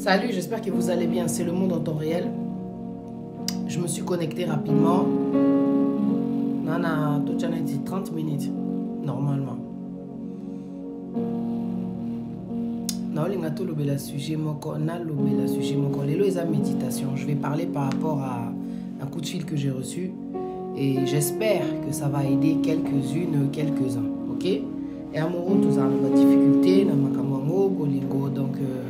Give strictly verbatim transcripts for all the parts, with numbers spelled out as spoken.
Salut, j'espère que vous allez bien. C'est le monde en temps réel. Je me suis connecté rapidement. Nana, tout a dit trente minutes, normalement. Le sujet, le sujet, les méditation. Je vais parler par rapport à un coup de fil que j'ai reçu. Et j'espère que ça va aider quelques-unes, quelques-uns. Ok? Et amoureux, tout ça, on a difficulté, donc euh,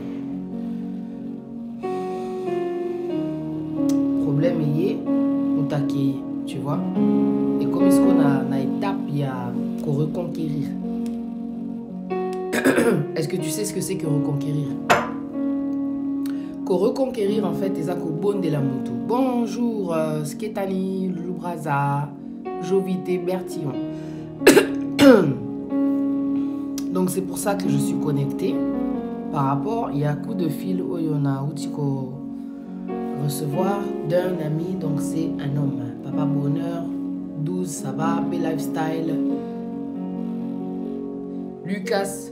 problème est on t'accueille, tu vois. Et comme est-ce qu'on a une étape, il y a qu'on reconquérir. Est-ce que tu sais ce que c'est que reconquérir? Qu'on reconquérir en fait, c'est ça qu'on bonne de la moto. Bonjour, euh, Sketani, Loulou Braza, Jovité, Bertillon. Donc c'est pour ça que je suis connectée. Par rapport, il y a un coup de fil où il y en a où tu peux recevoir d'un ami, donc c'est un homme. Papa Bonheur, douze, ça va, P Lifestyle. Lucas,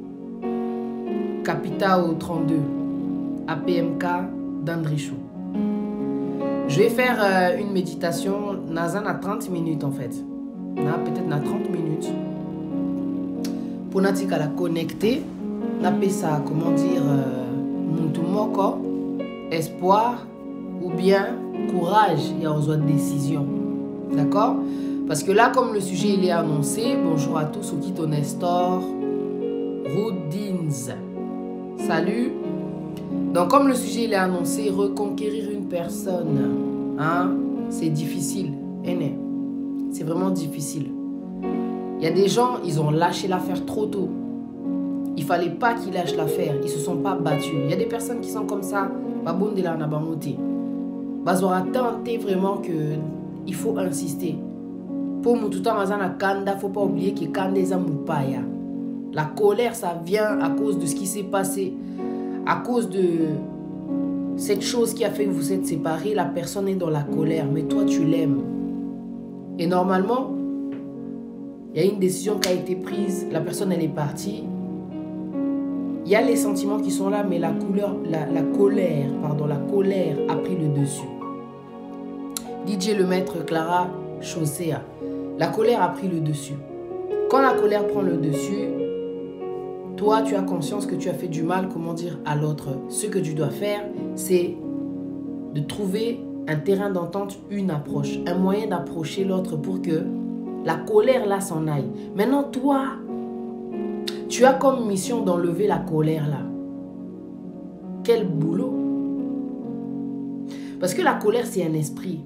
Capitao trente-deux, A P M K, d'Andrichou. Je vais faire euh, une méditation, Nazan à trente minutes en fait. Peut-être à trente minutes. Pour nous la connecter, on appelle ça, comment dire, Muntumoko, espoir ou bien courage et en de décision. D'accord? Parce que là, comme le sujet il est annoncé, bonjour à tous, Okito Nestor, Roudins. Salut. Donc, comme le sujet il est annoncé, reconquérir une personne, hein, c'est difficile. C'est vraiment difficile. Il y a des gens, ils ont lâché l'affaire trop tôt. Il ne fallait pas qu'ils lâchent l'affaire. Ils ne se sont pas battus. Il y a des personnes qui sont comme ça. Ils auront tenté vraiment qu'il faut insister. Pour nous, tout le temps, il ne faut pas oublier que la colère, ça vient à cause de ce qui s'est passé. À cause de cette chose qui a fait que vous êtes séparés. La personne est dans la colère. Mais toi, tu l'aimes. Et normalement, il y a une décision qui a été prise, la personne elle est partie. Il y a les sentiments qui sont là, mais la, couleur, la, la colère, pardon, la colère a pris le dessus. D J Le Maître, Clara, Chaussea. La colère a pris le dessus. Quand la colère prend le dessus, toi tu as conscience que tu as fait du mal, comment dire, à l'autre. Ce que tu dois faire, c'est de trouver un terrain d'entente, une approche, un moyen d'approcher l'autre pour que la colère là s'en aille. Maintenant, toi, tu as comme mission d'enlever la colère là. Quel boulot! Parce que la colère, c'est un esprit.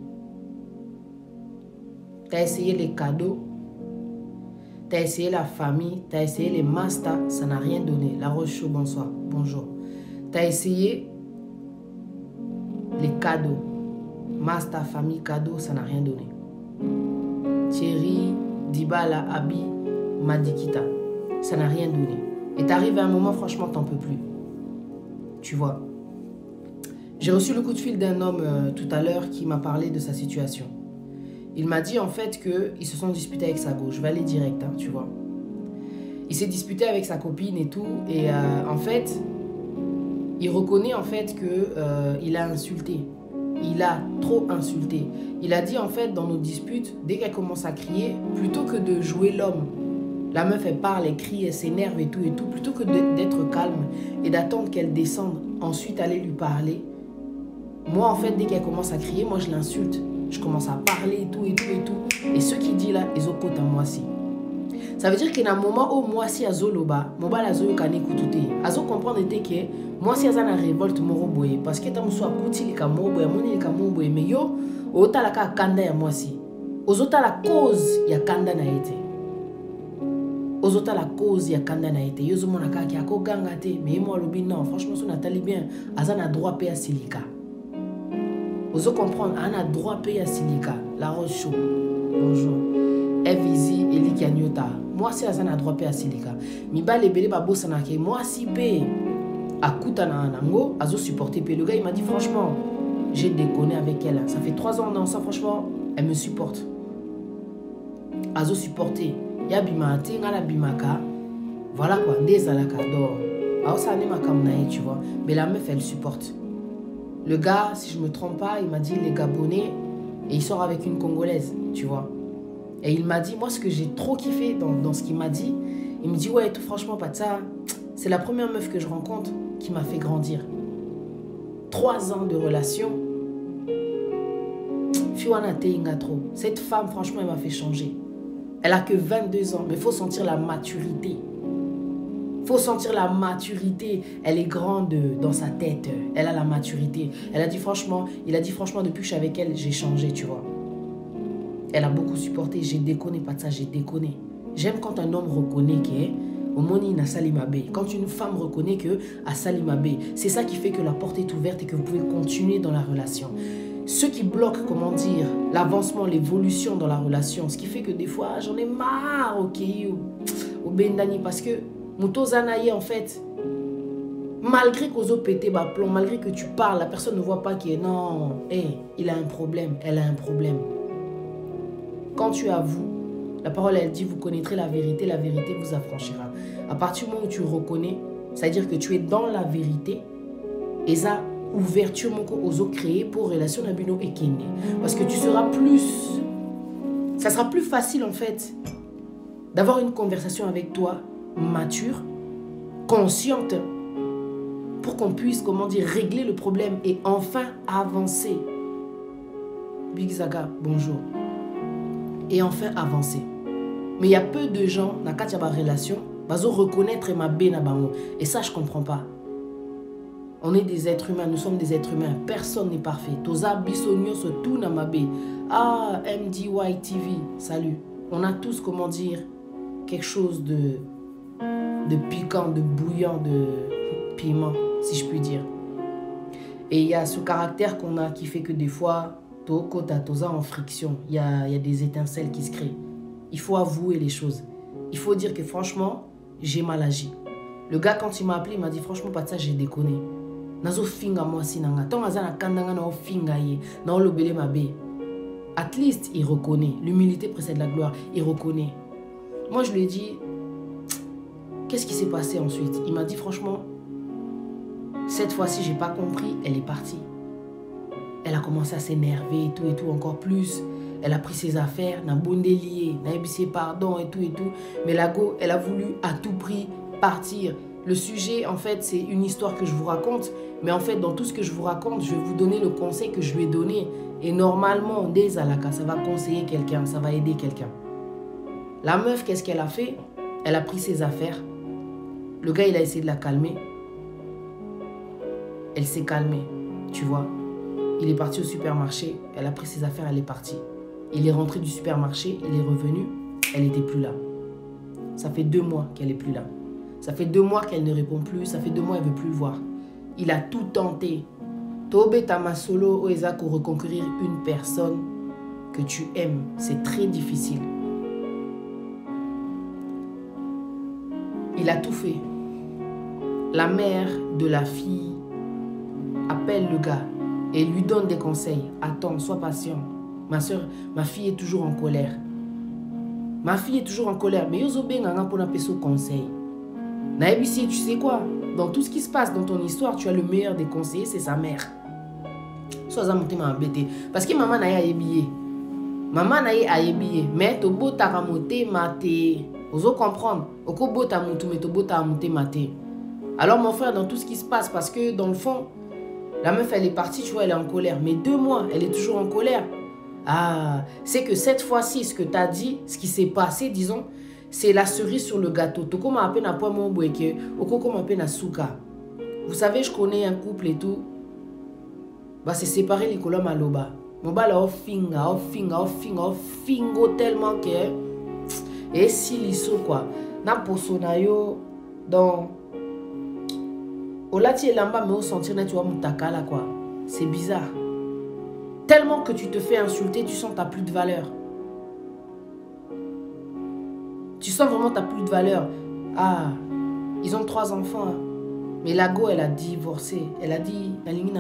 Tu as essayé les cadeaux, tu as essayé la famille, tu as essayé les masters, ça n'a rien donné. La Roche, bonsoir, bonjour. Tu as essayé les cadeaux, master, famille, cadeaux, ça n'a rien donné. Thierry, Dibala, Abi, Madikita. Ça n'a rien donné. Et t'arrives à un moment, franchement, t'en peux plus. Tu vois. J'ai reçu le coup de fil d'un homme euh, tout à l'heure qui m'a parlé de sa situation. Il m'a dit en fait qu'ils se sont disputés avec sa go. Je vais aller direct, hein, tu vois. Il s'est disputé avec sa copine et tout. Et euh, en fait, il reconnaît en fait qu'il euh, a insulté. Il a trop insulté. Il a dit en fait dans nos disputes, dès qu'elle commence à crier, plutôt que de jouer l'homme, la meuf elle parle, elle crie, elle s'énerve et tout et tout, plutôt que d'être calme et d'attendre qu'elle descende, ensuite aller lui parler. Moi en fait dès qu'elle commence à crier, moi je l'insulte. Je commence à parler et tout et tout et tout. Et ce qu'il dit là, ils ont côté à moi si. Ça veut dire qu'il y a un moment où moi si à Zoloba, moi la Zolo kane kutute. Azo comprendre était que moi si à une révolte moroboye parce que tam soit kuti li kamoboye, moni li kamoboye mais yo ota la ka kanda ya moi si. Ozota la cause ya kanda na été. Ozota la cause ya kanda na été. Yo zo mona ka ki ako ganga te mais moi lobi non, franchement son natali bien, azana droit payer à silika. Ozo comprendre, ana droit payer à silika. La Rose Show. Bonjour. Evizi Eli Kanyota. Moi si azana droit payer à silika. Mi ba lebele ba bosana ke moi si paye. Akuta na anango, azo supporter pe. Le gars il m'a dit franchement, j'ai déconné avec elle. Ça fait trois ans on est ensemble, franchement, elle me supporte. Azo supporter. Ya bimate ngala bimaka. Voilà quoi, des alaka d'or. Alors ça n'est ma kamnae, tu vois. Mais la meuf, elle supporte. Le gars, si je me trompe pas, il m'a dit les Gabonais et il sort avec une Congolaise, tu vois. Et il m'a dit, moi, ce que j'ai trop kiffé dans, dans ce qu'il m'a dit, il me dit, ouais, tout franchement, pas de ça. C'est la première meuf que je rencontre qui m'a fait grandir. Trois ans de relation. Fiwana Teinga trop. Cette femme, franchement, elle m'a fait changer. Elle a que vingt-deux ans, mais il faut sentir la maturité. Il faut sentir la maturité. Elle est grande dans sa tête. Elle a la maturité. Elle a dit franchement, il a dit franchement, depuis que je suis avec elle, j'ai changé, tu vois. Elle a beaucoup supporté. J'ai déconné, pas de ça, j'ai déconné. J'aime quand un homme reconnaît que au moni na salimabe. Quand une femme reconnaît que à salimabe, c'est ça qui fait que la porte est ouverte et que vous pouvez continuer dans la relation. Ce qui bloque, comment dire, l'avancement, l'évolution dans la relation, ce qui fait que des fois, j'en ai marre, ok, au, au bendani, parce que Moutozanaye, en fait, malgré qu'aux autres pété bas plomb, malgré que tu parles, la personne ne voit pas qu'il est non, hey, il a un problème, elle a un problème. Quand tu avoues, la parole elle dit, vous connaîtrez la vérité, la vérité vous affranchira. À partir du moment où tu reconnais, c'est-à-dire que tu es dans la vérité, et ça, ouverture aux autres créés pour relation d'abino et kende. Parce que tu seras plus, ça sera plus facile en fait d'avoir une conversation avec toi mature, consciente, pour qu'on puisse, comment dire, régler le problème et enfin avancer. Big Zaga, bonjour. Et enfin avancer. Mais il y a peu de gens, dans la relation, qui vont reconnaître ma bena bango. Et ça, je ne comprends pas. On est des êtres humains, nous sommes des êtres humains. Personne n'est parfait. Toza bisonio se tout na mabe. Ah, M D Y T V, salut. On a tous, comment dire, quelque chose de, de piquant, de bouillant, de piment, si je puis dire. Et il y a ce caractère qu'on a qui fait que des fois, Toza toza en friction. Il y a, il y a des étincelles qui se créent. Il faut avouer les choses. Il faut dire que franchement, j'ai mal agi. Le gars, quand il m'a appelé, il m'a dit franchement, pas de ça, j'ai déconné. Nazo finga moi sinanga. Tant azana kandanga na finga ye. Na olobele mabe. At least, il reconnaît. L'humilité précède la gloire. Il reconnaît. Moi, je lui ai dit, qu'est-ce qui s'est passé ensuite? Il m'a dit franchement, cette fois-ci, j'ai pas compris. Elle est partie. Elle a commencé à s'énerver et tout et tout encore plus. Elle a pris ses affaires, n'a bondé lié, n'a ébissé pardon et tout et tout. Mais la go, elle a voulu à tout prix partir. Le sujet, en fait, c'est une histoire que je vous raconte. Mais en fait, dans tout ce que je vous raconte, je vais vous donner le conseil que je lui ai donné. Et normalement, dès Alaka, ça va conseiller quelqu'un, ça va aider quelqu'un. La meuf, qu'est-ce qu'elle a fait? Elle a pris ses affaires. Le gars, il a essayé de la calmer. Elle s'est calmée, tu vois. Il est parti au supermarché. Elle a pris ses affaires, elle est partie. Il est rentré du supermarché, il est revenu. Elle n'était plus là. Ça fait deux mois qu'elle n'est plus là. Ça fait deux mois qu'elle ne répond plus. Ça fait deux mois qu'elle ne veut plus le voir. Il a tout tenté. Tobe tamasolo oeza pour reconquérir une personne que tu aimes. C'est très difficile. Il a tout fait. La mère de la fille appelle le gars et lui donne des conseils. Attends, sois patient. Ma soeur, ma fille est toujours en colère. Ma fille est toujours en colère. Mais yozo benganga pour appeler ce conseil. Naïbisi, tu sais quoi? Dans tout ce qui se passe dans ton histoire, tu as le meilleur des conseillers, c'est sa mère. Sois amonté m'a embêté. Parce que maman n'a eu billet. Maman n'a eu billet. Mais to beau ta ramoté maté. Oso comprendre. Oko beau ta moutou, mais to beau ta monté maté. Alors mon frère, dans tout ce qui se passe, parce que dans le fond, la meuf elle est partie, tu vois, elle est en colère. Mais deux mois, elle est toujours en colère. Ah, c'est que cette fois-ci, ce que tu as dit, ce qui s'est passé, disons, c'est la cerise sur le gâteau. Toko m'a appelé na poids mon boueke, oko m'a appelé na souka. Vous savez, je connais un couple et tout. Bah, c'est séparé les colons à l'oba. Mon bas là, finga, finga, finga, fingo tellement que. Et si l'iso quoi. Na posonayo, donc. Olati et lamba, mais au sentir, tu vois, moutakala quoi. C'est bizarre. Tellement que tu te fais insulter, tu sens que tu n'as plus de valeur. Tu sens vraiment que tu n'as plus de valeur. Ah, ils ont trois enfants. Hein. Mais la go, elle a divorcé. Elle a dit,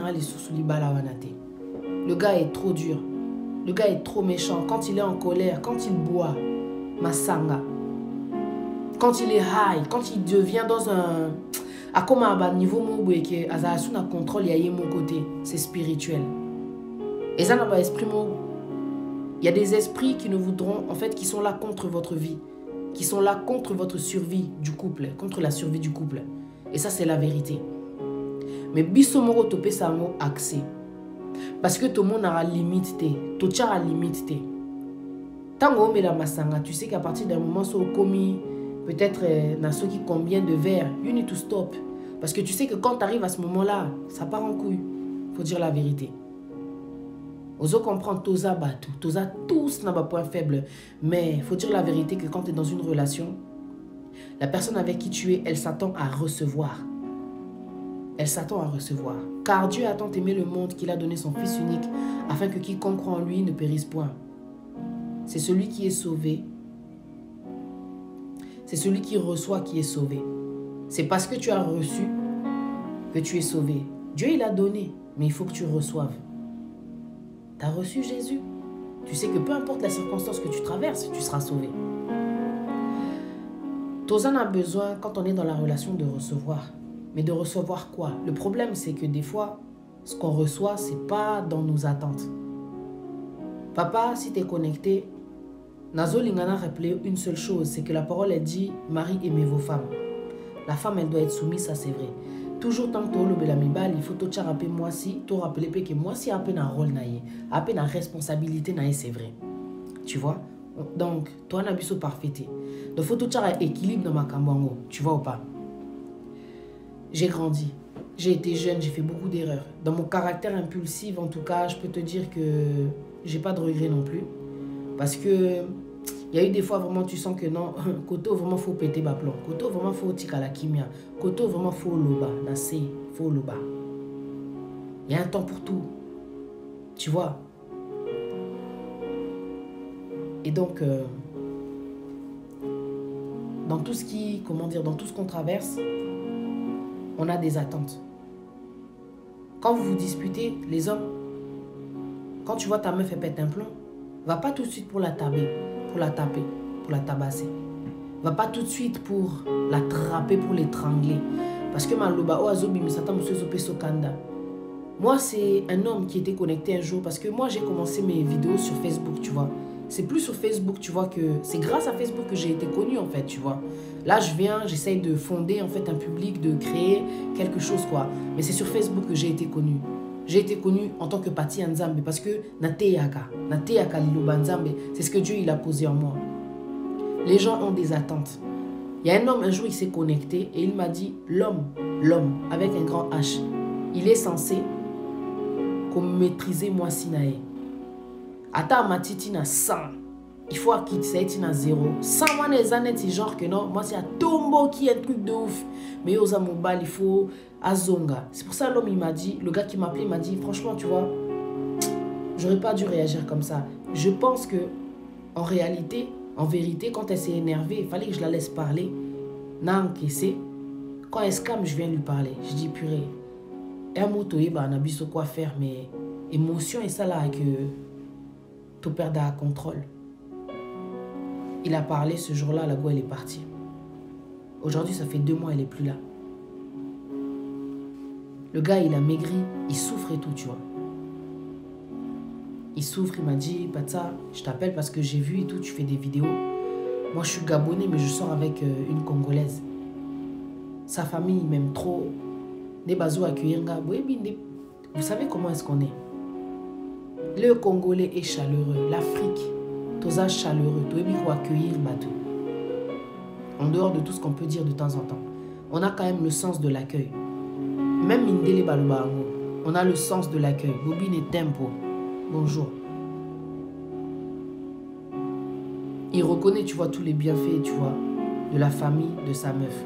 le gars est trop dur. Le gars est trop méchant. Quand il est en colère, quand il boit, masanga. Quand il est high, quand il devient dans un... À comme à niveau mobile que azasu na contrôle y a mon côté, c'est spirituel. Et ça n'a pas esprit mot. Il y a des esprits qui ne voudront, en fait, qui sont là contre votre vie, qui sont là contre votre survie du couple, contre la survie du couple. Et ça, c'est la vérité. Mais biso moro topé ça mo accès. Parce que tout le monde a limite té, tout tcha a limite té. Tant que on la masanga, tu sais qu'à partir d'un moment so commis peut-être dans ceux qui combien de verres, you need to stop. Parce que tu sais que quand tu arrives à ce moment-là, ça part en couille. Faut dire la vérité. Oso comprendre toza batou, toza tous n'a pas point faible, mais il faut dire la vérité que quand tu es dans une relation, la personne avec qui tu es, elle s'attend à recevoir. Elle s'attend à recevoir. Car Dieu a tant aimé le monde qu'il a donné son Fils unique afin que quiconque croit en lui ne périsse point. C'est celui qui est sauvé. C'est celui qui reçoit qui est sauvé. C'est parce que tu as reçu que tu es sauvé. Dieu, il a donné, mais il faut que tu reçoives. Tu as reçu Jésus. Tu sais que peu importe la circonstance que tu traverses, tu seras sauvé. Tozan a besoin, quand on est dans la relation, de recevoir. Mais de recevoir quoi? Le problème, c'est que des fois, ce qu'on reçoit, ce n'est pas dans nos attentes. Papa, si tu es connecté, Nazo Lingana a rappelé une seule chose, c'est que la parole est dit, Marie, aimez vos femmes. La femme, elle doit être soumise, ça c'est vrai. Toujours tant que tu as le il faut te rappeler moi si, te rappeler que moi si à peine un rôle naïe, à peine une responsabilité naïe, c'est vrai. Tu vois? Donc, toi, tu as besoin de parfaité. Donc, il faut te un équilibre dans ma cambango. Tu vois ou pas? J'ai grandi. J'ai été jeune, j'ai fait beaucoup d'erreurs. Dans mon caractère impulsif, en tout cas, je peux te dire que j'ai pas de regrets non plus. Parce que il y a eu des fois vraiment tu sens que non, Koto vraiment faut péter ma plomb. Koto vraiment faut tika la kimia. Koto vraiment faut loba, nasé, faut loba. Il y a un temps pour tout. Tu vois. Et donc euh, dans tout ce qui, comment dire, dans tout ce qu'on traverse, on a des attentes. Quand vous vous disputez, les hommes, quand tu vois ta meuf elle pète un plomb, va pas tout de suite pour la taper, pour la taper, pour la tabasser. Va pas tout de suite pour l'attraper, pour l'étrangler. Parce que maloba o azobi misata musuzo peso kanda. Moi, c'est un homme qui était connecté un jour parce que moi, j'ai commencé mes vidéos sur Facebook, tu vois. C'est plus sur Facebook, tu vois, que c'est grâce à Facebook que j'ai été connue, en fait, tu vois. Là, je viens, j'essaye de fonder, en fait, un public, de créer quelque chose, quoi. Mais c'est sur Facebook que j'ai été connue. J'ai été connue en tant que Pati Nzambe parce que Nateyaka, Nateyaka Liloba Nzambe, c'est ce que Dieu il a posé en moi. Les gens ont des attentes. Il y a un homme, un jour, il s'est connecté et il m'a dit, l'homme, l'homme, avec un grand H, il est censé comme maîtriser moi Sinae. Ata matiti na cent. Il faut qu'il s'aille na zéro. cent moi les années genre que non, moi c'est un tombeau qui est un truc de ouf. Mais aux amobal il faut azonga. C'est pour ça l'homme il m'a dit, le gars qui m'a appelé m'a dit franchement tu vois, j'aurais pas dû réagir comme ça. Je pense que en réalité, en vérité, quand elle s'est énervée, il fallait que je la laisse parler. N'a encaissé. Quand elle se calme, je viens lui parler. Je dis purée. Un mot toye bah on a besoin quoi faire mais émotion et ça là que tu perds le contrôle. Il a parlé ce jour-là, la go elle est partie. Aujourd'hui, ça fait deux mois, elle n'est plus là. Le gars, il a maigri, il souffre et tout, tu vois. Il souffre, il m'a dit, Patsa, je t'appelle parce que j'ai vu et tout, tu fais des vidéos. Moi, je suis gabonais, mais je sors avec euh, une Congolaise. Sa famille m'aime trop. Des bazou accueillir, vous savez comment est-ce qu'on est? Le Congolais est chaleureux. L'Afrique, toza chaleureux. Tout est accueillir bateau. En dehors de tout ce qu'on peut dire de temps en temps, on a quand même le sens de l'accueil. Même Mindele Balubango, on a le sens de l'accueil. Bobine tempo. Bonjour. Il reconnaît, tu vois, tous les bienfaits, tu vois, de la famille de sa meuf.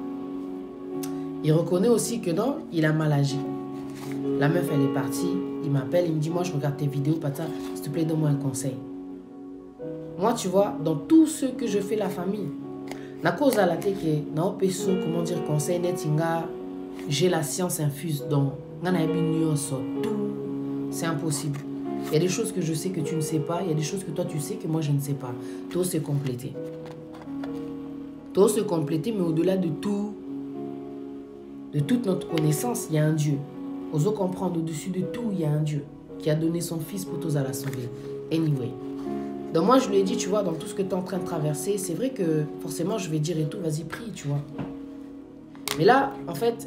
Il reconnaît aussi que non, il a mal agi. La meuf, elle est partie. Il m'appelle, il me dit, moi, je regarde tes vidéos, Pata, s'il te plaît, donne-moi un conseil. Moi, tu vois, dans tout ce que je fais la famille, la cause à la tête que, non, peso, comment dire, conseil, netinga, j'ai la science infuse, donc, tout, c'est impossible. Il y a des choses que je sais que tu ne sais pas, il y a des choses que toi, tu sais que moi, je ne sais pas. Tout se compléter. Tout se compléter, mais au-delà de tout, de toute notre connaissance, il y a un Dieu. Osons comprendre, au-dessus de tout, il y a un Dieu qui a donné son fils pour tous à la sauver. Anyway. Donc moi, je lui ai dit, tu vois, dans tout ce que tu es en train de traverser, c'est vrai que forcément, je vais dire et tout, vas-y, prie, tu vois. Mais là, en fait,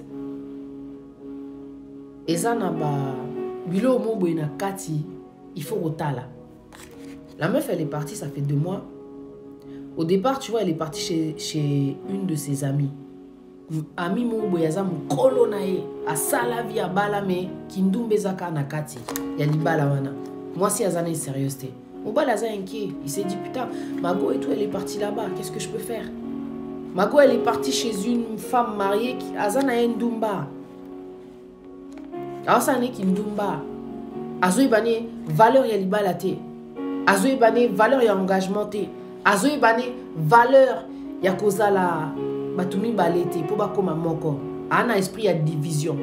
Ezana ba bilo mobo ina kati, il faut otala. La meuf, elle est partie, ça fait deux mois. Au départ, tu vois, elle est partie chez, chez une de ses amies. Ami mobo yaza mukolo na ye, asala via bala me kindumbe zaka na kati. Yali bala wana. Moi, si Azana est sérieuse, t'es. Mobile Aza inquiet. Il s'est dit, putain, Mago et tout, elle est partie là-bas. Qu'est-ce que je peux faire? Mago, elle est partie chez une femme mariée qui Azana est Ndumba. Alors, ça n'est qu'Ndumba. Azo ibane, valeur yali bala te. Azo ibane, valeur ya engagement te. Azo ibane, valeur ya koza la batumi balete. Pour ba koma moko. Ana esprit ya division.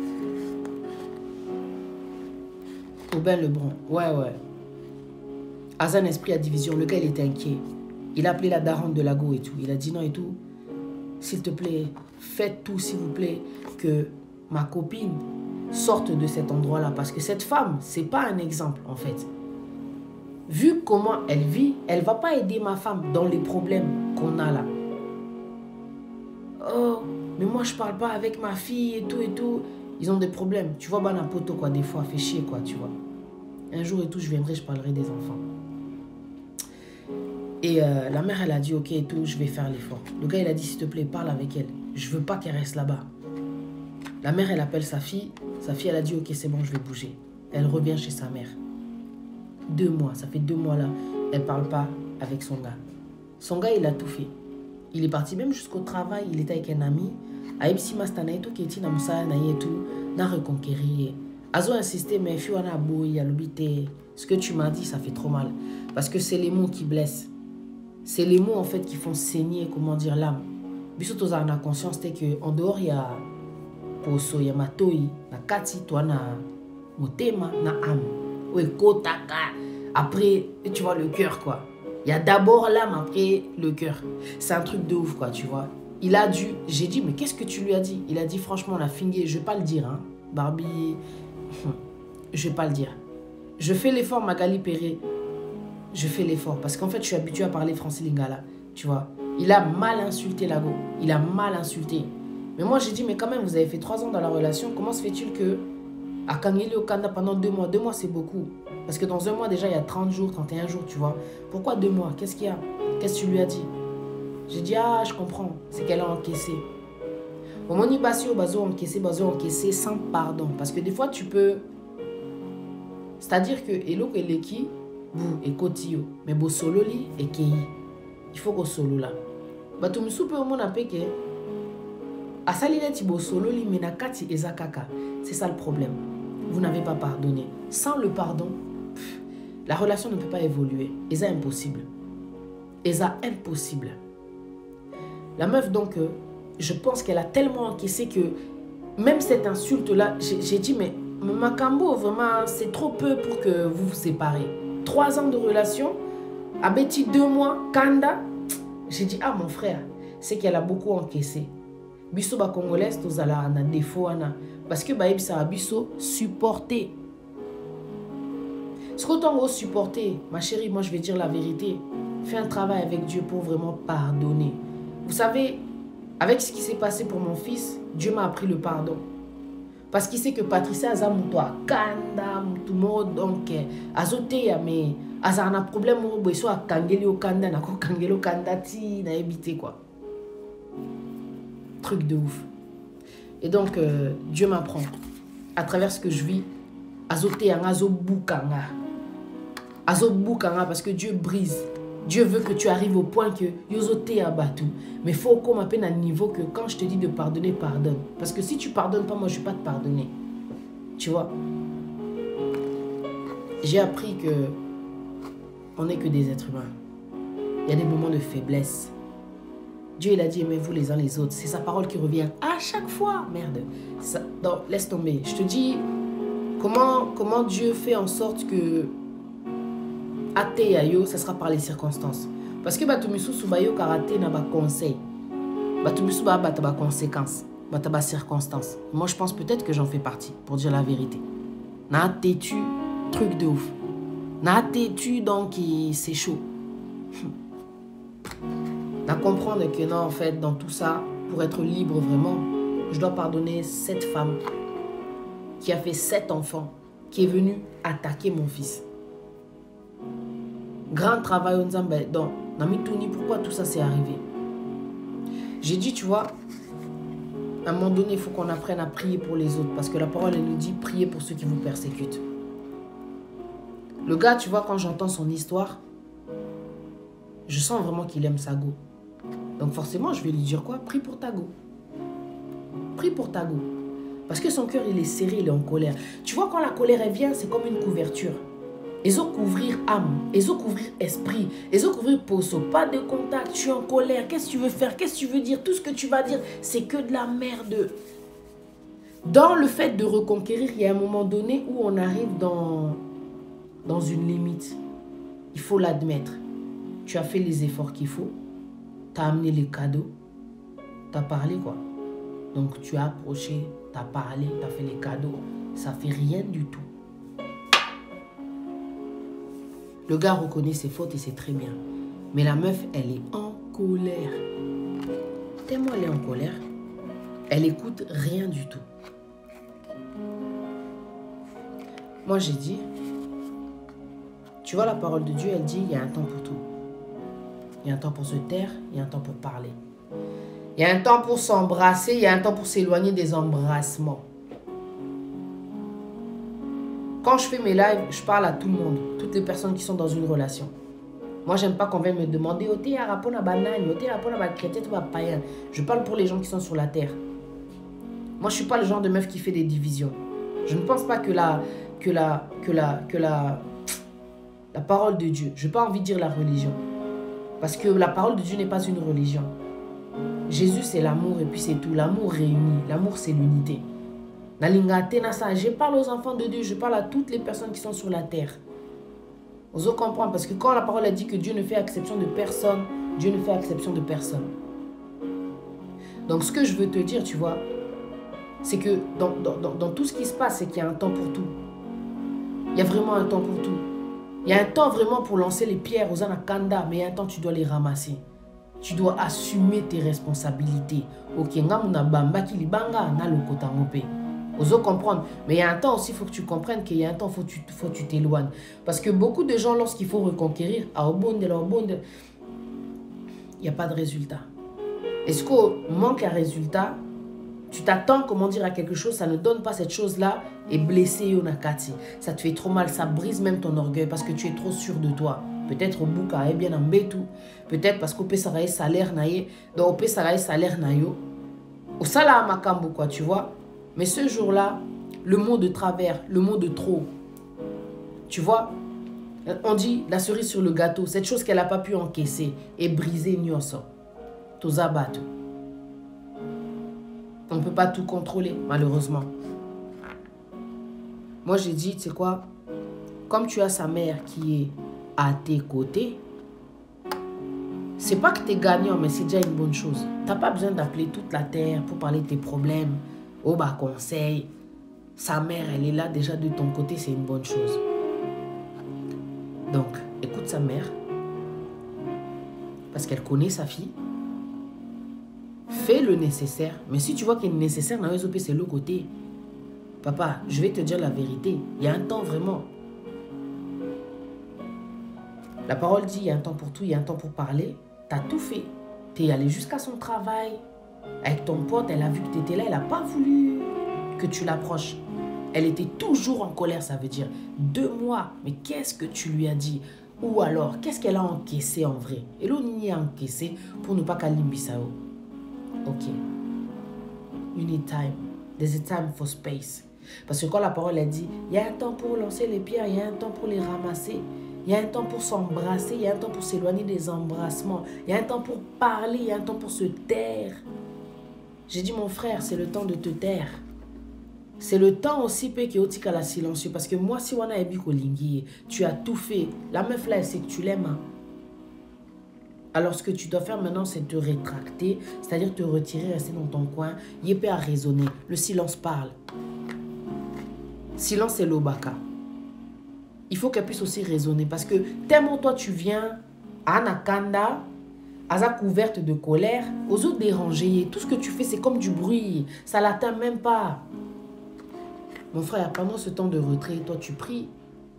Aubin Lebrun. Ouais, ouais. Azan esprit à division. Le gars, il était inquiet. Il a appelé la daronne de Lago et tout. Il a dit non et tout. S'il te plaît, faites tout, s'il vous plaît, que ma copine sorte de cet endroit-là. Parce que cette femme, c'est pas un exemple, en fait. Vu comment elle vit, elle va pas aider ma femme dans les problèmes qu'on a là. Oh, mais moi, je parle pas avec ma fille et tout et tout. Ils ont des problèmes. Tu vois, Banapoto, quoi, des fois, fait chier, quoi, tu vois. Un jour et tout, je viendrai, je parlerai des enfants. Et euh, la mère, elle a dit, ok et tout, je vais faire l'effort. Le gars, il a dit, s'il te plaît, parle avec elle. Je veux pas qu'elle reste là-bas. La mère, elle appelle sa fille. Sa fille, elle a dit, ok, c'est bon, je vais bouger. Elle revient chez sa mère. Deux mois, ça fait deux mois là, elle parle pas avec son gars. Son gars, il a tout fait. Il est parti même jusqu'au travail, il était avec un ami. Aïbsi Mastana et tout, qui était dans Moussa, et tout, n'a reconquéri. Azo insisté, mais Fiona Boy, Alubité, ce que tu m'as dit, ça fait trop mal. Parce que c'est les mots qui blessent. C'est les mots en fait qui font saigner, comment dire, l'âme. Bisoto on a conscience que en dehors il y a poso, il y a matoi, na kati, toi na motema, na âme. Ouais, kotaka. Après, tu vois le cœur quoi. Il y a d'abord l'âme, après le cœur. C'est un truc de ouf quoi, tu vois. Il a dû, j'ai dit, mais qu'est-ce que tu lui as dit? Il a dit, franchement, on a fini, je vais pas le dire, hein. Barbie, je vais pas le dire. Je fais l'effort, Magali Perret. Je fais l'effort, parce qu'en fait, je suis habitué à parler français lingala, tu vois. Il a mal insulté Lago, il a mal insulté. Mais moi, j'ai dit, mais quand même, vous avez fait trois ans dans la relation, comment se fait-il que à Kangeli au Kanda pendant deux mois, deux mois, c'est beaucoup. Parce que dans un mois, déjà, il y a trente jours, trente et un jours, tu vois. Pourquoi deux mois? Qu'est-ce qu'il y a? Qu'est-ce que tu lui as dit? J'ai dit, ah, je comprends. C'est qu'elle a encaissé. Au moment où baso, baso encaissé, baso encaissé sans pardon. Parce que des fois, tu peux... C'est-à-dire que Elo Eleki, vous et Kotio, mais bo solo li et Kei. Il faut que solo là. Bah, tu me soupes au monde à péké. A salile ti bo solo li menakati ezakaka. C'est ça le problème. Vous n'avez pas pardonné. Sans le pardon, pff, la relation ne peut pas évoluer. Et c'est impossible. Et c'est impossible. La meuf, donc, euh, je pense qu'elle a tellement encaissé que même cette insulte-là, j'ai dit, mais Makambo, vraiment, c'est trop peu pour que vous vous séparez. Trois ans de relation, à Betty deux mois, Kanda. J'ai dit, ah mon frère, c'est qu'elle a beaucoup encaissé. Bisso ba congolaise, tous à la défaut, parce que bah, ça a bisso supporter. Ce qu'on doit supporter, ma chérie, moi je vais dire la vérité. Fais un travail avec Dieu pour vraiment pardonner. Vous savez, avec ce qui s'est passé pour mon fils, Dieu m'a appris le pardon. Parce qu'il sait que Patricia a Kanda, tout le monde, donc, azoté, mais a un problème, il soit Kangeli au Kanda, n'a pas Kangeli au Kanda, n'a évité quoi. Truc de ouf. Et donc, euh, Dieu m'apprend, à travers ce que je vis, azoté, azobukanga. Azobukanga, parce que Dieu brise. Dieu veut que tu arrives au point que yozoté abatu. Mais il faut qu'on m'appelle à un niveau que quand je te dis de pardonner, pardonne. Parce que si tu pardonnes pas, moi je ne vais pas te pardonner. Tu vois? J'ai appris que on n'est que des êtres humains. Il y a des moments de faiblesse. Dieu il a dit aimez-vous les uns les autres. C'est sa parole qui revient à chaque fois. Merde. Ça, non, laisse tomber. Je te dis comment, comment Dieu fait en sorte que Ate yayo, ça sera par les circonstances. Parce que batumisu subayo karaté n'a pas conseil. Batumisu ba bata ba conséquence. bah, t'as pas circonstance. Moi, je pense peut-être que j'en fais partie, pour dire la vérité. N'a têtu, truc de ouf. N'a têtu, donc c'est chaud. N'a comprendre que non, en fait, dans tout ça, pour être libre vraiment, je dois pardonner cette femme qui a fait sept enfants, qui est venue attaquer mon fils. Grand travail au Nzambé. Donc, Namitouni, pourquoi tout ça s'est arrivé? J'ai dit, tu vois, à un moment donné, il faut qu'on apprenne à prier pour les autres. Parce que la parole, elle nous dit, priez pour ceux qui vous persécutent. Le gars, tu vois, quand j'entends son histoire, je sens vraiment qu'il aime sa go. Donc forcément, je vais lui dire quoi? Prie pour ta go. Prie pour ta go. Parce que son cœur, il est serré, il est en colère. Tu vois, quand la colère, elle vient, c'est comme une couverture. Ils ont couvrir âme, ils ont couvrir esprit, ils ont couvrir poso. Pas de contact, tu es en colère. Qu'est-ce que tu veux faire? Qu'est-ce que tu veux dire? Tout ce que tu vas dire, c'est que de la merde. Dans le fait de reconquérir, il y a un moment donné où on arrive dans, dans une limite. Il faut l'admettre. Tu as fait les efforts qu'il faut. Tu as amené les cadeaux. Tu as parlé quoi. Donc tu as approché, tu as parlé, tu as fait les cadeaux. Ça fait rien du tout. Le gars reconnaît ses fautes et c'est très bien. Mais la meuf, elle est en colère. Tellement elle est en colère, elle écoute rien du tout. Moi, j'ai dit, tu vois, la parole de Dieu, elle dit, il y a un temps pour tout. Il y a un temps pour se taire, il y a un temps pour parler. Il y a un temps pour s'embrasser, il y a un temps pour s'éloigner des embrassements. Quand je fais mes lives, je parle à tout le monde, toutes les personnes qui sont dans une relation. Moi, j'aime pas qu'on vienne me demander « Ote à rapport à banane, ote à rapport à chrétien, ou à païen ». Je parle pour les gens qui sont sur la terre. Moi, je suis pas le genre de meuf qui fait des divisions. Je ne pense pas que la, que la, que la, que la, la parole de Dieu, je n'ai pas envie de dire la religion. Parce que la parole de Dieu n'est pas une religion. Jésus, c'est l'amour et puis c'est tout. L'amour réunit. L'amour, c'est l'unité. Je parle aux enfants de Dieu, je parle à toutes les personnes qui sont sur la terre. Vous comprenez? Parce que quand la parole a dit que Dieu ne fait exception de personne, Dieu ne fait exception de personne. Donc ce que je veux te dire, tu vois, c'est que dans, dans, dans, dans tout ce qui se passe, c'est qu'il y a un temps pour tout. Il y a vraiment un temps pour tout. Il y a un temps vraiment pour lancer les pierres aux anakanda, mais il y a un temps tu dois les ramasser. Tu dois assumer tes responsabilités. Ok, ngamuna bamba kilibanga na lokotangope. Oso comprendre. Mais il y a un temps aussi, il faut que tu comprennes qu'il y a un temps, il faut que tu faut tu t'éloignes. Parce que beaucoup de gens, lorsqu'il faut reconquérir, à Obonde, à Obonde, il n'y a pas de résultat. Est-ce qu'au manque un résultat, tu t'attends, comment dire, à quelque chose, ça ne donne pas cette chose-là, et blessé, Yonakati. Ça te fait trop mal, ça brise même ton orgueil parce que tu es trop sûr de toi. Peut-être au bout, il bien en bétou. Peut-être parce qu'au P ça a salaire naïe. Donc au P ça a salaire naïo. Au salaire makambo, quoi, tu vois. Mais ce jour-là, le mot de travers, le mot de trop, tu vois, on dit la cerise sur le gâteau, cette chose qu'elle n'a pas pu encaisser et briser Nyoso. Tozabato. On ne peut pas tout contrôler, malheureusement. Moi, j'ai dit, tu sais quoi, comme tu as sa mère qui est à tes côtés, c'est pas que tu es gagnant, mais c'est déjà une bonne chose. Tu n'as pas besoin d'appeler toute la terre pour parler de tes problèmes. Oh, bah, conseil. Sa mère, elle est là déjà de ton côté, c'est une bonne chose. Donc, écoute sa mère. Parce qu'elle connaît sa fille. Fais le nécessaire. Mais si tu vois qu'il est nécessaire, c'est l'autre côté. Papa, je vais te dire la vérité. Il y a un temps vraiment. La parole dit, il y a un temps pour tout, il y a un temps pour parler. Tu as tout fait. Tu es allé jusqu'à son travail. Avec ton pote, elle a vu que tu étais là. Elle n'a pas voulu que tu l'approches. Elle était toujours en colère, ça veut dire. Deux mois. Mais qu'est-ce que tu lui as dit? Ou alors, qu'est-ce qu'elle a encaissé en vrai? Et l'on y a encaissé pour ne pas qu'elle limbisao. Ok. You need time. There's a time for space. Parce que quand la parole a dit, il y a un temps pour lancer les pierres, il y a un temps pour les ramasser, il y a un temps pour s'embrasser, il y a un temps pour s'éloigner des embrassements, il y a un temps pour parler, il y a un temps pour se taire. J'ai dit, mon frère, c'est le temps de te taire. C'est le temps aussi que tu la silencieux. Parce que moi, si on a ébu tu as tout fait. La meuf là, elle sait que tu l'aimes. Hein. Alors ce que tu dois faire maintenant, c'est te rétracter, c'est-à-dire te retirer, rester dans ton coin. Yépé a raisonné. Le silence parle. Silence, c'est l'obaka. Il faut qu'elle puisse aussi raisonner parce que tellement toi tu viens à Nakanda, à sa couverte de colère, aux autres dérangés. Tout ce que tu fais, c'est comme du bruit. Ça l'atteint même pas. Mon frère, pendant ce temps de retrait, toi tu pries.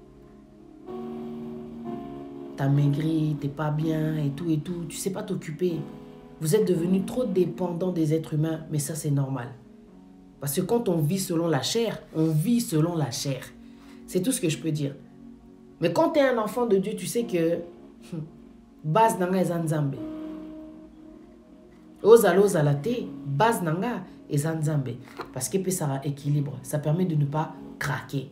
T'as maigri, t'es pas bien et tout et tout. Tu sais pas t'occuper. Vous êtes devenus trop dépendants des êtres humains, mais ça c'est normal. Parce que quand on vit selon la chair, on vit selon la chair. C'est tout ce que je peux dire. Mais quand tu es un enfant de Dieu, tu sais que base nanga est nzambe. Ozala ozala te, base nanga est nzambe. Parce que ça équilibre, ça permet de ne pas craquer.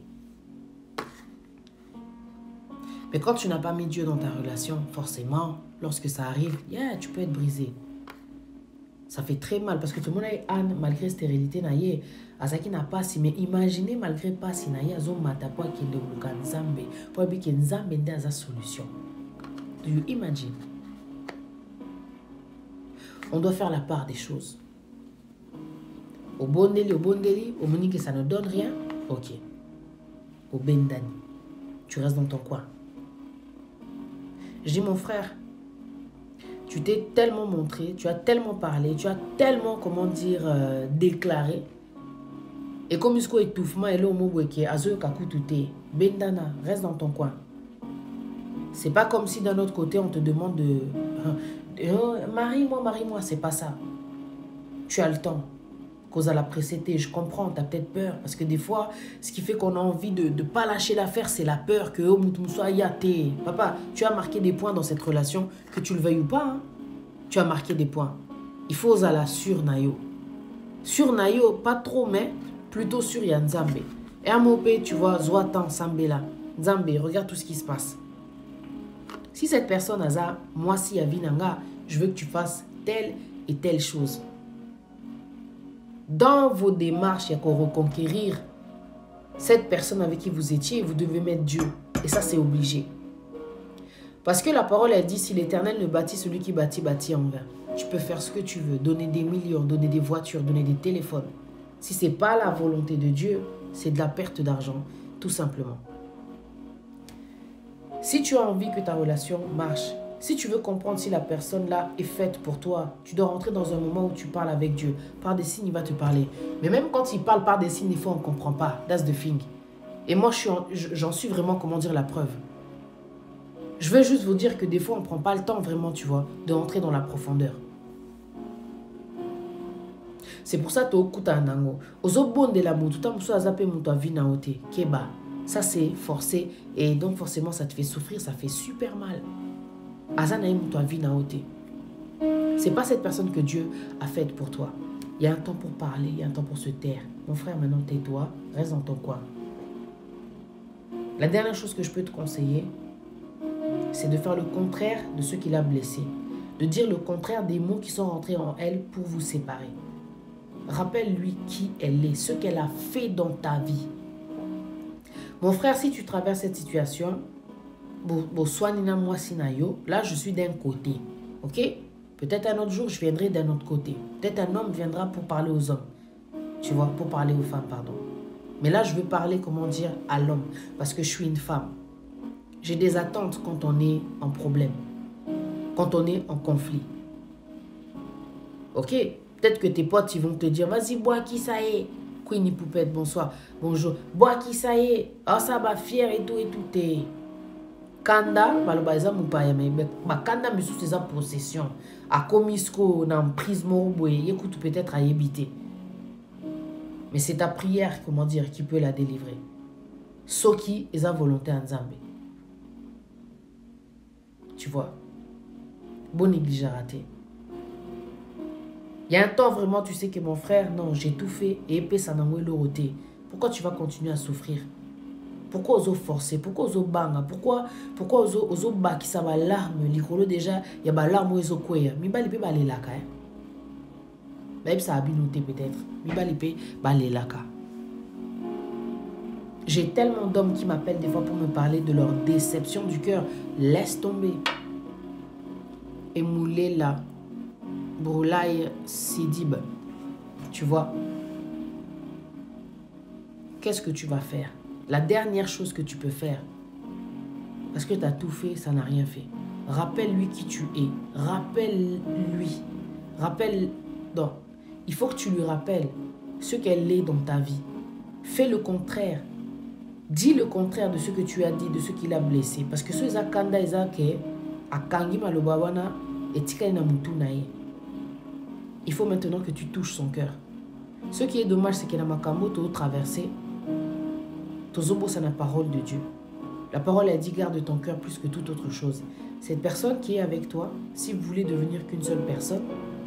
Mais quand tu n'as pas mis Dieu dans ta relation, forcément, lorsque ça arrive, yeah, tu peux être brisé. Ça fait très mal parce que tout le monde a Anne, malgré stérilité, naïe, Azaki n'a pas si, mais imaginez malgré pas si naïe, azo matapo qui est le nzambe, pour que nzambe ait sa solution. Do you imagine? On doit faire la part des choses. Au bondeli, au bondeli, au moni que ça ne donne rien, ok. Au bendani, tu restes dans ton coin. Je dis mon frère, tu t'es tellement montré, tu as tellement parlé, tu as tellement, comment dire, euh, déclaré. Et comme il y a étouffement, et là, Bendana, reste dans ton coin. C'est pas comme si d'un autre côté, on te demande de... Oh, marie-moi, marie-moi, c'est pas ça. Tu as le temps. Cause à la précédée, je comprends, tu as peut-être peur. Parce que des fois, ce qui fait qu'on a envie de ne pas lâcher l'affaire, c'est la peur que oh, papa, tu as marqué des points dans cette relation, que tu le veuilles ou pas. Hein? Tu as marqué des points. Il faut à la sur Nayo. Sur Nayo, pas trop, mais plutôt sur Yanzambe. Et à Mopé, tu vois, Zoatan, Sambela. Nzambe, regarde tout ce qui se passe. Si cette personne a ça, moi, si Avinanga, je veux que tu fasses telle et telle chose. Dans vos démarches, il y a qu'on reconquérir cette personne avec qui vous étiez, vous devez mettre Dieu. Et ça, c'est obligé. Parce que la parole, elle dit, si l'Éternel ne bâtit, celui qui bâtit, bâtit en vain. Tu peux faire ce que tu veux, donner des millions, donner des voitures, donner des téléphones. Si ce n'est pas la volonté de Dieu, c'est de la perte d'argent, tout simplement. Si tu as envie que ta relation marche, si tu veux comprendre si la personne là est faite pour toi, tu dois rentrer dans un moment où tu parles avec Dieu. Par des signes, il va te parler. Mais même quand il parle par des signes, des fois, on ne comprend pas. That's the thing. Et moi, j'en suis vraiment, comment dire, la preuve. Je veux juste vous dire que des fois, on ne prend pas le temps vraiment, tu vois, de rentrer dans la profondeur. C'est pour ça que tu as un ango. de la Keba. Ça, c'est forcé. Et donc, forcément, ça te fait souffrir. Ça fait super mal. C'est pas cette personne que Dieu a faite pour toi. Il y a un temps pour parler, il y a un temps pour se taire. Mon frère, maintenant, tais-toi. Reste dans ton coin. La dernière chose que je peux te conseiller, c'est de faire le contraire de ce qui l'a blessé. De dire le contraire des mots qui sont rentrés en elle pour vous séparer. Rappelle-lui qui elle est, ce qu'elle a fait dans ta vie. Mon frère, si tu traverses cette situation, là, je suis d'un côté. Ok? Peut-être un autre jour, je viendrai d'un autre côté. Peut-être un homme viendra pour parler aux hommes. Tu vois, pour parler aux femmes, pardon. Mais là, je veux parler, comment dire, à l'homme. Parce que je suis une femme. J'ai des attentes quand on est en problème. Quand on est en conflit. Ok? Peut-être que tes potes, ils vont te dire, vas-y, bois qui ça est. Queenie Poupette, bonsoir. Bonjour. Bois qui ça est. Oh, ça va fier et tout et tout. Et... Kanda, balobaza mupaya mais bakanda misu c'est sa possession. A komisko na prise morboye, écoute peut-être à éviter. Mais c'est ta prière, comment dire, qui peut la délivrer. Soki est sa volonté en Zambé. Tu vois. Bon néglige à rater. Il y a un temps vraiment, tu sais que mon frère, non, j'ai tout fait et épée ça n'a le roté. Pourquoi tu vas continuer à souffrir? Pourquoi oso forcer? Pourquoi oso banga? Pourquoi pourquoi oso oso baki ça va larme likolo déjà il y a ba larme oso kweya. Mi ba lipe ba lelaka hein. Même ça a binoté peut-être. Mi ba lipe ba lelaka. J'ai tellement d'hommes qui m'appellent des fois pour me parler de leur déception du cœur. Laisse tomber. Emoulela Broulaye Sidib. Tu vois? Qu'est-ce que tu vas faire? La dernière chose que tu peux faire, parce que tu as tout fait, ça n'a rien fait. Rappelle-lui qui tu es. Rappelle-lui. Rappelle... Non. Il faut que tu lui rappelles ce qu'elle est dans ta vie. Fais le contraire. Dis le contraire de ce que tu as dit, de ce qu'il a blessé. Parce que ce zakanda ezake akangi malobawana etika na mutu nae. Il faut maintenant que tu touches son cœur. Ce qui est dommage, c'est que dans makambo to traversé tozobo c'est la parole de Dieu. La parole a dit garde ton cœur plus que toute autre chose. Cette personne qui est avec toi, si vous voulez devenir qu'une seule personne,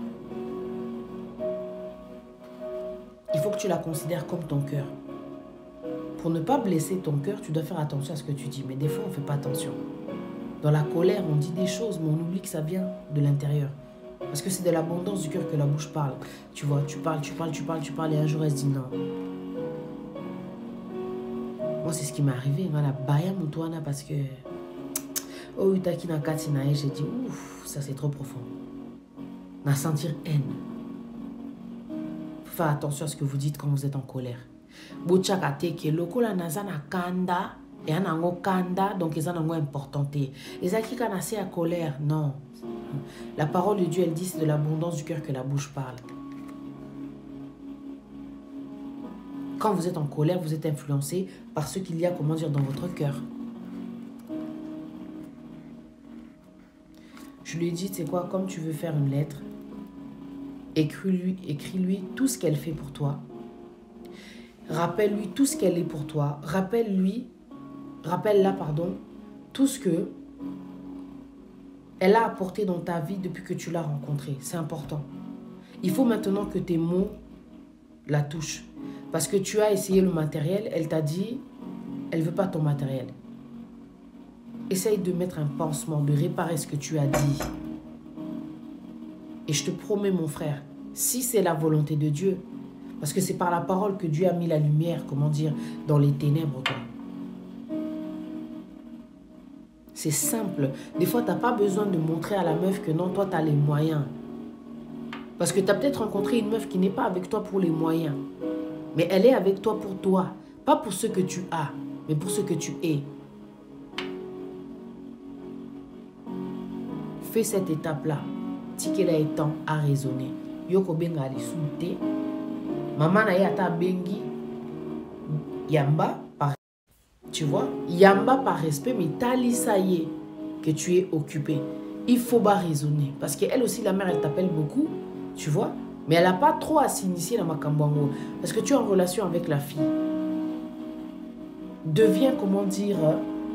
il faut que tu la considères comme ton cœur. Pour ne pas blesser ton cœur, tu dois faire attention à ce que tu dis. Mais des fois, on ne fait pas attention. Dans la colère, on dit des choses, mais on oublie que ça vient de l'intérieur. Parce que c'est de l'abondance du cœur que la bouche parle. Tu vois, tu parles, tu parles, tu parles, tu parles, et un jour, elle se dit non. Moi, c'est ce qui m'est arrivé. Voilà, baya mutuana parce que... Oh, utaki na katinae, j'ai dit, ouf, ça c'est trop profond. Na sentir haine. Faut faire attention à ce que vous dites quand vous êtes en colère. Bochaka teke, lokola nazana kanda, et anango kanda, donc ils en ont importanté. Et ça qui canasé à colère, non. La parole de Dieu, elle dit, c'est de l'abondance du cœur que la bouche parle. Quand vous êtes en colère, vous êtes influencé par ce qu'il y a, comment dire, dans votre cœur. Je lui ai dit, c'est quoi, comme tu veux faire une lettre, écris-lui, écris-lui tout ce qu'elle fait pour toi. Rappelle-lui tout ce qu'elle est pour toi. Rappelle-lui, rappelle-la, pardon, tout ce que elle a apporté dans ta vie depuis que tu l'as rencontrée. C'est important. Il faut maintenant que tes mots la touchent. Parce que tu as essayé le matériel, elle t'a dit, elle ne veut pas ton matériel. Essaye de mettre un pansement, de réparer ce que tu as dit. Et je te promets, mon frère, si c'est la volonté de Dieu, parce que c'est par la parole que Dieu a mis la lumière, comment dire, dans les ténèbres, toi. C'est simple. Des fois, tu n'as pas besoin de montrer à la meuf que non, toi, tu as les moyens. Parce que tu as peut-être rencontré une meuf qui n'est pas avec toi pour les moyens. Mais elle est avec toi pour toi. Pas pour ce que tu as, mais pour ce que tu es. Fais cette étape-là. Tikela étant à raisonner. Yoko benga ali soute. Maman na yata bengi. Yamba par... Tu vois? Yamba par respect, mais tali ça y est que tu es occupé. Il faut pas raisonner. Parce qu'elle aussi, la mère, elle t'appelle beaucoup. Tu vois? Mais elle n'a pas trop à s'initier dans ma cambango. Parce que tu es en relation avec la fille. Deviens, comment dire, euh,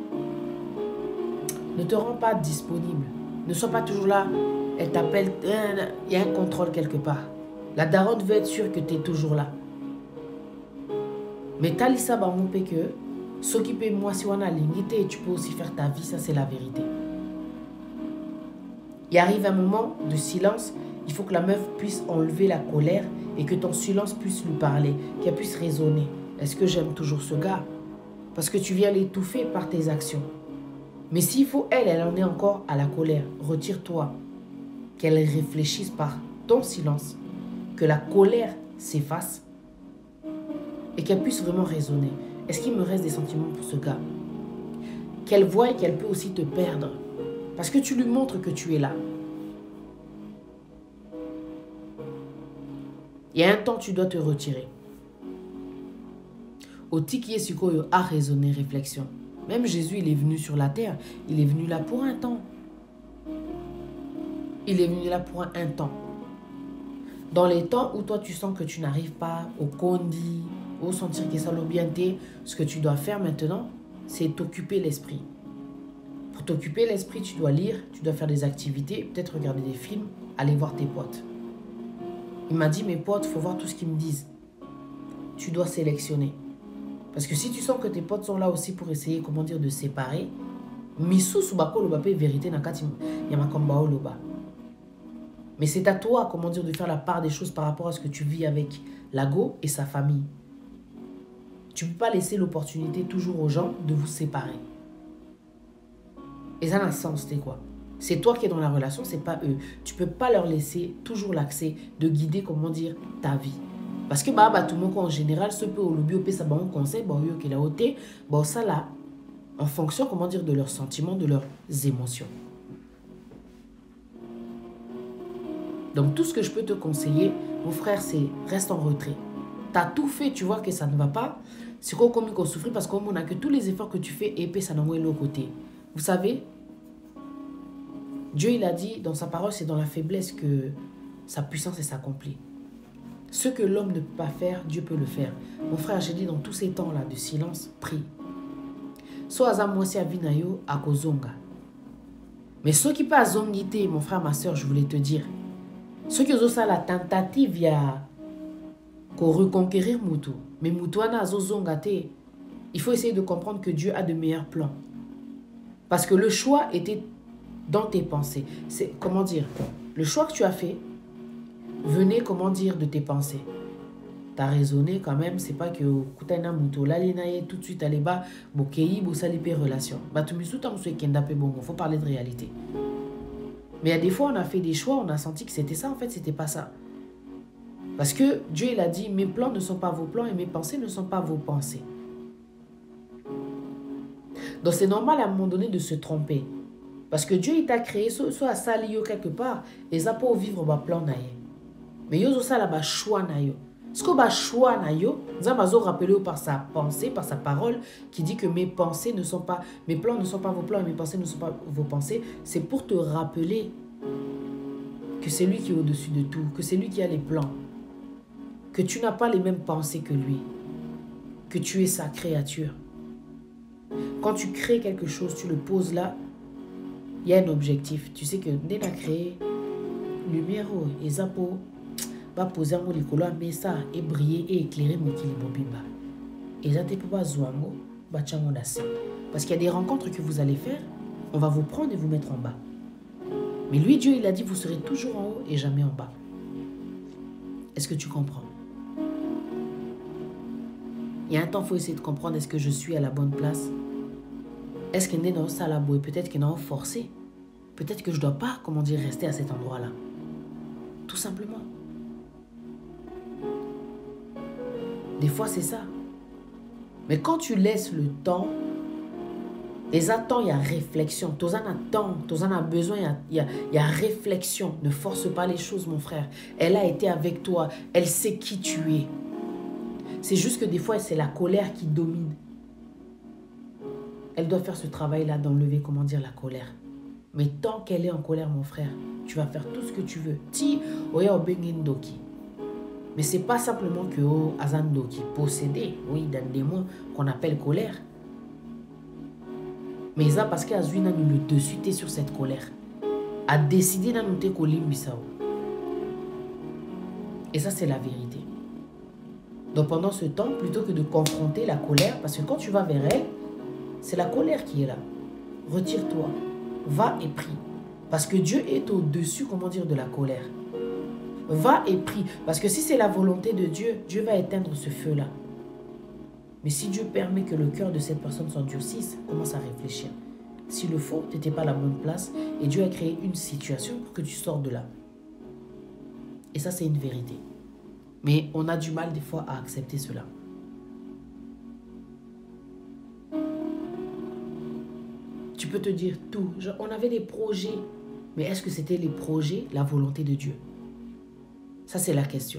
ne te rends pas disponible. Ne sois pas toujours là. Elle t'appelle, euh, il y a un contrôle quelque part. La daronne veut être sûre que tu es toujours là. Mais talisa bamoupe que, s'occuper moi si on a l'unité et tu peux aussi faire ta vie, ça c'est la vérité. Il arrive un moment de silence. Il faut que la meuf puisse enlever la colère et que ton silence puisse lui parler, qu'elle puisse raisonner. Est-ce que j'aime toujours ce gars? Parce que tu viens l'étouffer par tes actions. Mais s'il faut, elle, elle en est encore à la colère. Retire-toi. Qu'elle réfléchisse par ton silence. Que la colère s'efface. Et qu'elle puisse vraiment raisonner. Est-ce qu'il me reste des sentiments pour ce gars? Qu'elle voie qu'elle peut aussi te perdre. Parce que tu lui montres que tu es là. Il y a un temps, tu dois te retirer. Au tiki sukoyo a raisonné, réflexion. Même Jésus, il est venu sur la terre. Il est venu là pour un temps. Il est venu là pour un temps. Dans les temps où toi, tu sens que tu n'arrives pas au condi, au sentir que ça l'obienté, ce que tu dois faire maintenant, c'est t'occuper l'esprit. Pour t'occuper l'esprit, tu dois lire, tu dois faire des activités, peut-être regarder des films, aller voir tes potes. Il m'a dit, mes potes, il faut voir tout ce qu'ils me disent. Tu dois sélectionner. Parce que si tu sens que tes potes sont là aussi pour essayer, comment dire, de séparer, misou subako loba pe vérité nakati yamakamba loba. Mais c'est à toi, comment dire, de faire la part des choses par rapport à ce que tu vis avec Lago et sa famille. Tu ne peux pas laisser l'opportunité toujours aux gens de vous séparer. Et ça n'a sens, c'est quoi? C'est toi qui es dans la relation, c'est pas eux. Tu peux pas leur laisser toujours l'accès de guider, comment dire, ta vie. Parce que bah, bah tout le monde en général, ce peut au lobby, au ça bon conseil, bon yo qui la haute, bon ça là, en fonction, comment dire, de leurs sentiments, de leurs émotions. Donc tout ce que je peux te conseiller, mon frère, c'est reste en retrait. Tu as tout fait, tu vois que ça ne va pas. C'est quoi comme qu'on souffre parce qu'on a que tous les efforts que tu fais épais, ça n'envoie l'autre côté. Vous savez, Dieu il a dit dans sa parole, c'est dans la faiblesse que sa puissance s'accomplit. Ce que l'homme ne peut pas faire, Dieu peut le faire. Mon frère, j'ai dit dans tous ces temps-là de silence, prie. So aza mwasi avinayo akozonga. Mais ceux qui pas zongité, mon frère, ma soeur, je voulais te dire, ceux qui ont ça la tentative ya ko reconquérir mutu, mais mutu ana azozongate, il faut essayer de comprendre que Dieu a de meilleurs plans. Parce que le choix était dans tes pensées. C'est comment dire, le choix que tu as fait venait, comment dire, de tes pensées. Tu as raisonné quand même, c'est pas que Kutana Muto, l'alienaye tout de suite aller bas, Bokei, Bossalipé relation. Bah, tu me soutiens, bon, il faut parler de réalité. Mais il y a des fois, on a fait des choix, on a senti que c'était ça, en fait, c'était pas ça. Parce que Dieu, il a dit, mes plans ne sont pas vos plans et mes pensées ne sont pas vos pensées. Donc, c'est normal à un moment donné de se tromper. Parce que Dieu, il t'a créé, soit à sali quelque part, et ça pour vivre un plan naïe. Mais il y a aussi un choix naïe. Ce qu'on va choix naïo, nous allons rappeler par sa pensée, par sa parole, qui dit que mes pensées ne sont pas, mes plans ne sont pas vos plans et mes pensées ne sont pas vos pensées. C'est pour te rappeler que c'est lui qui est au-dessus de tout, que c'est lui qui a les plans, que tu n'as pas les mêmes pensées que lui, que tu es sa créature. Quand tu crées quelque chose, tu le poses là, il y a un objectif. Tu sais que dès que tu as créé lumière et zapo, va poser un mot mais ça et briller et éclairer mon kilibobimba. Et ça te peut pas zouango, ba chango dasi. Parce qu'il y a des rencontres que vous allez faire, on va vous prendre et vous mettre en bas. Mais lui, Dieu, il a dit, vous serez toujours en haut et jamais en bas. Est-ce que tu comprends? Il y a un temps, il faut essayer de comprendre, est-ce que je suis à la bonne place? Est-ce que je suis dans ça là et peut-être que je suis forcé? Peut-être que je ne dois pas, comment dire, rester à cet endroit-là. Tout simplement. Des fois, c'est ça. Mais quand tu laisses le temps, les attends, il y a réflexion. Tu en as temps, tu en as besoin, il y a, il y a, il y a réflexion. Ne force pas les choses, mon frère. Elle a été avec toi. Elle sait qui tu es. C'est juste que des fois, c'est la colère qui domine. Elle doit faire ce travail-là d'enlever, comment dire, la colère. Mais tant qu'elle est en colère, mon frère, tu vas faire tout ce que tu veux. Ti, oya obengendoki. Mais ce n'est pas simplement que oh, Azando qui possédait, oui, dans des mots qu'on appelle colère. Mais ça parce qu'Azouina nous le dessus sur cette colère. A décidé de nous te kolimbisao. Et ça, c'est la vérité. Donc pendant ce temps, plutôt que de confronter la colère, parce que quand tu vas vers elle, c'est la colère qui est là. Retire-toi, va et prie. Parce que Dieu est au-dessus, comment dire, de la colère. Va et prie. Parce que si c'est la volonté de Dieu, Dieu va éteindre ce feu-là. Mais si Dieu permet que le cœur de cette personne s'endurcisse, commence à réfléchir. S'il le faut, tu n'étais pas à la bonne place et Dieu a créé une situation pour que tu sortes de là. Et ça, c'est une vérité. Mais on a du mal des fois à accepter cela. Tu peux te dire tout. Genre, on avait des projets. Mais est-ce que c'était les projets, la volonté de Dieu? Ça, c'est la question.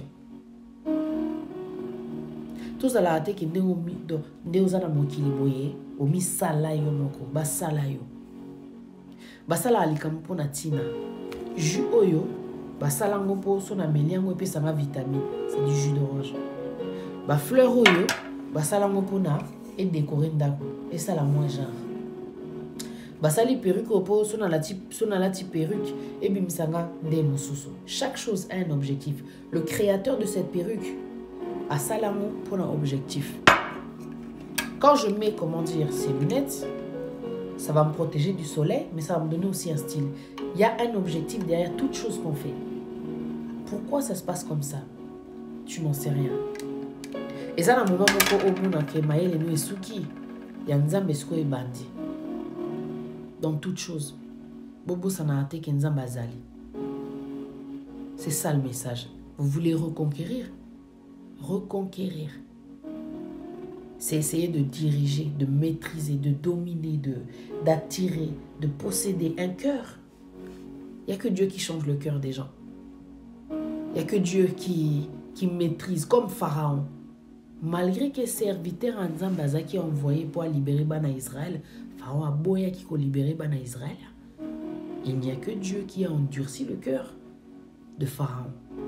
Tous à la tête qui ne nous a mokili boye, omi sala yo moko, ba sala yo. Ba sala alikamu na tina. Jus oyo, ba sala ngopo so na meliango epe sama vitamine, c'est du jus d'orange. Ba fleur oyo, ba sala ngopo na et décorer ndako, et ça la moins genre. Ba sali perruque opo so na la type so na la type perruque et bimsanga nde mosusu. Chaque chose a un objectif. Le créateur de cette perruque a Salamo pour un objectif. Quand je mets, comment dire, ces lunettes, ça va me protéger du soleil, mais ça va me donner aussi un style. Il y a un objectif derrière toute chose qu'on fait. Pourquoi ça se passe comme ça? Tu n'en sais rien. Et ça, dans le moment où on a créé Maël et nous et Suki, il y a un Nzambesko et Bandi. Dans toute chose. Bobo Sanate Kenzamba Bazali. C'est ça le message. Vous voulez reconquérir? Reconquérir. C'est essayer de diriger, de maîtriser, de dominer, de, d'attirer, de posséder un cœur. Il n'y a que Dieu qui change le cœur des gens. Il n'y a que Dieu qui, qui maîtrise, comme Pharaon. Malgré que serviteur en Zambaza qui est envoyé pour libérer Bana Israël, Pharaon a boya qui a libéré Bana Israël. Il n'y a que Dieu qui a endurci le cœur de Pharaon.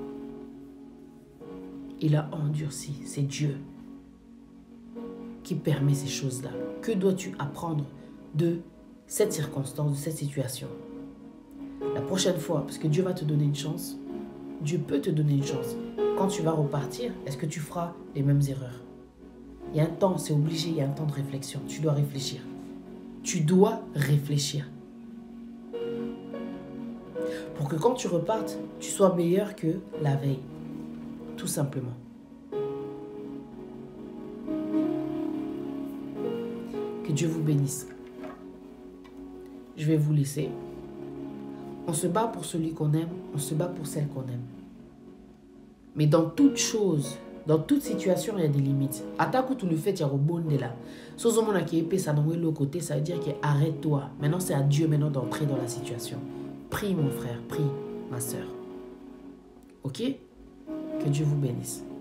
Il a endurci, c'est Dieu qui permet ces choses-là. Que dois-tu apprendre de cette circonstance, de cette situation? La prochaine fois, parce que Dieu va te donner une chance, Dieu peut te donner une chance. Quand tu vas repartir, est-ce que tu feras les mêmes erreurs? Il y a un temps, c'est obligé, il y a un temps de réflexion. Tu dois réfléchir. Tu dois réfléchir. Pour que quand tu repartes, tu sois meilleur que la veille. Tout simplement. Que Dieu vous bénisse. Je vais vous laisser. On se bat pour celui qu'on aime, on se bat pour celle qu'on aime. Mais dans toute chose, dans toute situation, il y a des limites. Attaque où tu le fais, tu as rebondé là. Si on a qui épée, ça dans le côté, ça veut dire que arrête-toi. Maintenant, c'est à Dieu maintenant d'entrer dans la situation. Prie mon frère, prie ma soeur. Ok? Que Dieu vous bénisse.